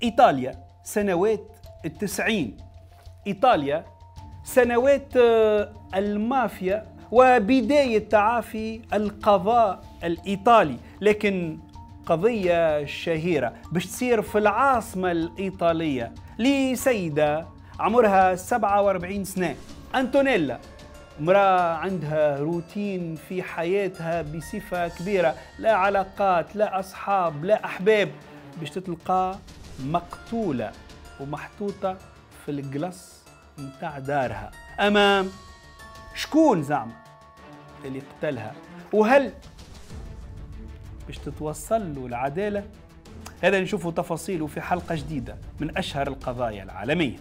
إيطاليا سنوات التسعين، إيطاليا سنوات المافيا وبداية تعافي القضاء الإيطالي، لكن قضية شهيرة باش تصير في العاصمة الإيطالية لسيدة عمرها 47 سنة، أنتونيلا، امرأة عندها روتين في حياتها بصفة كبيرة، لا علاقات لا أصحاب لا أحباب، باش تتلقى مقتولة ومحطوطة في الجلس متاع دارها. أمام شكون زعما اللي قتلها؟ وهل باش تتوصل له العدالة؟ هذا نشوفه تفاصيله في حلقة جديدة من أشهر القضايا العالمية.